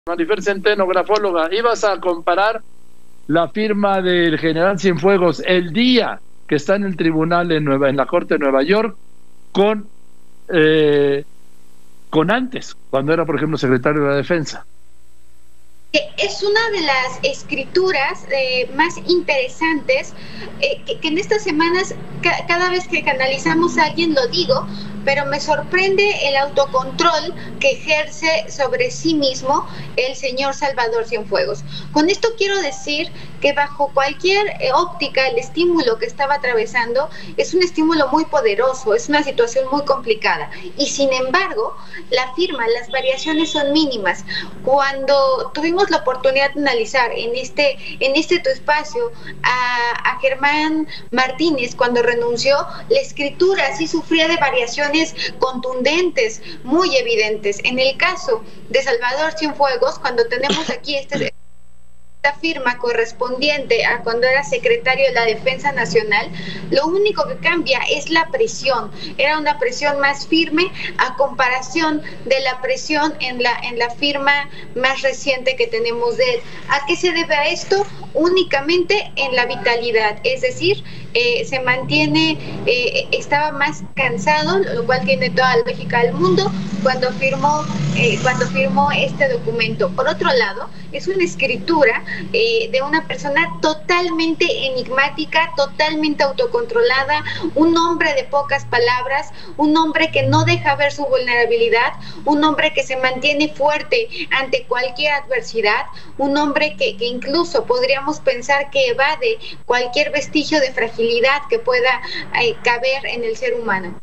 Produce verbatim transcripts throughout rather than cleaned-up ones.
Marifer Centeno, grafóloga, ibas a comparar la firma del general Cienfuegos el día que está en el tribunal en Nueva, en la Corte de Nueva York con eh, con antes, cuando era, por ejemplo, secretario de la Defensa. Es una de las escrituras eh, más interesantes eh, que, que en estas semanas ca cada vez que canalizamos a alguien lo digo, pero me sorprende el autocontrol que ejerce sobre sí mismo el señor Salvador Cienfuegos. Con esto quiero decir que bajo cualquier eh, óptica el estímulo que estaba atravesando es un estímulo muy poderoso, es una situación muy complicada y sin embargo la firma, las variaciones son mínimas. Cuando tuvimos la oportunidad de analizar en este, en este tu espacio a, a Germán Martínez cuando renunció, la escritura sí sufría de variaciones contundentes, muy evidentes. En el caso de Salvador Cienfuegos, cuando tenemos aquí este esta firma correspondiente a cuando era secretario de la Defensa Nacional, lo único que cambia es la presión. Era una presión más firme a comparación de la presión en la, en la firma más reciente que tenemos de él. ¿A qué se debe a esto? Únicamente en la vitalidad, es decir, eh, se mantiene, eh, estaba más cansado, lo cual tiene toda la lógica del mundo, cuando firmó, eh, cuando firmó este documento. Por otro lado, es una escritura eh, de una persona totalmente enigmática, totalmente autocontrolada, un hombre de pocas palabras, un hombre que no deja ver su vulnerabilidad, un hombre que se mantiene fuerte ante cualquier adversidad, un hombre que, que incluso podríamos pensar que evade cualquier vestigio de fragilidad que pueda eh, caber en el ser humano.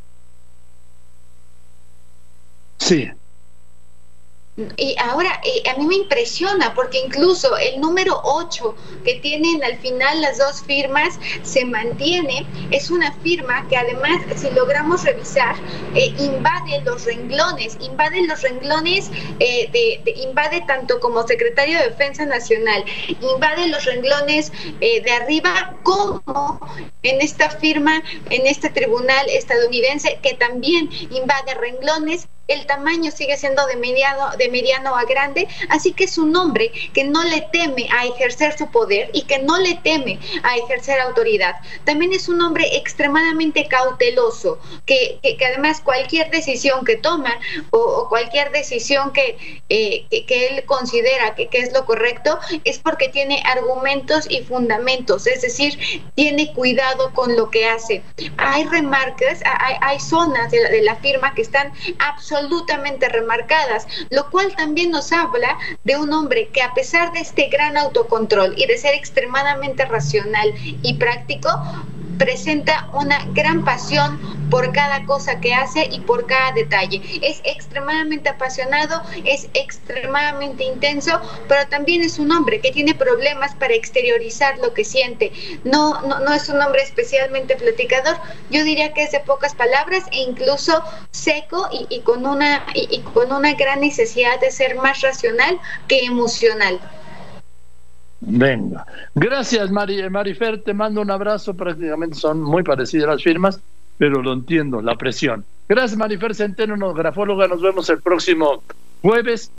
Sí. Y ahora eh, a mí me impresiona porque incluso el número ocho que tienen al final las dos firmas se mantiene. Es una firma que además, si logramos revisar, eh, invade los renglones, invade los renglones, eh, de, de, invade tanto como secretario de Defensa Nacional, invade los renglones eh, de arriba como en esta firma, en este tribunal estadounidense que también invade renglones. El tamaño sigue siendo de mediano, de mediano a grande, así que es un hombre que no le teme a ejercer su poder y que no le teme a ejercer autoridad. También es un hombre extremadamente cauteloso, que, que, que además cualquier decisión que toma o, o cualquier decisión que, eh, que, que él considera que, que es lo correcto, es porque tiene argumentos y fundamentos, es decir, tiene cuidado con lo que hace. Hay remarcas, hay, hay zonas de la, de la firma que están absolutamente absolutamente remarcadas, lo cual también nos habla de un hombre que a pesar de este gran autocontrol y de ser extremadamente racional y práctico, presenta una gran pasión por cada cosa que hace y por cada detalle. Es extremadamente apasionado, es extremadamente intenso, pero también es un hombre que tiene problemas para exteriorizar lo que siente. No, no, no es un hombre especialmente platicador, yo diría que es de pocas palabras e incluso seco y, y, con, una, y, y con una gran necesidad de ser más racional que emocional. Venga, gracias Mari, Marifer, te mando un abrazo. Prácticamente son muy parecidas las firmas, pero lo entiendo, la presión. Gracias Marifer Centeno, grafóloga, nos vemos el próximo jueves.